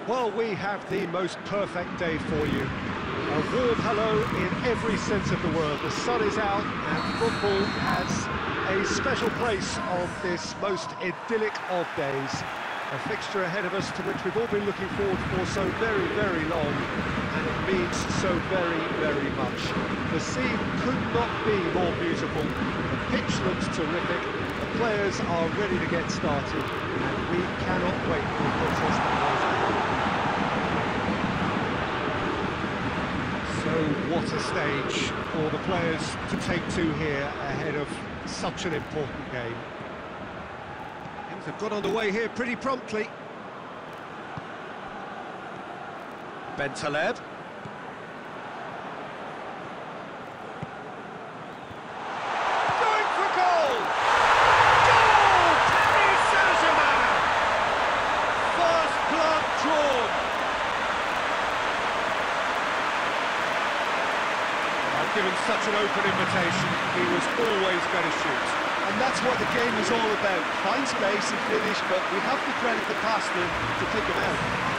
Well, we have the most perfect day for you. A warm hello in every sense of the word. The sun is out and football has a special place on this most idyllic of days. A fixture ahead of us to which we've all been looking forward for so very, very long, and it means so very, very much. The scene could not be more beautiful. The pitch looks terrific. The players are ready to get started, and we cannot wait for the contest that lies ahead. So what a stage for the players to take to here ahead of such an important game. Things have got underway here pretty promptly. Bentaleb. Going for goal! Goal! Paris Saint-Germain! First blood drawn. Given such an open invitation, he was always going to shoot. And that's what the game is all about. Find space and finish, but we have to credit the passer to pick him out.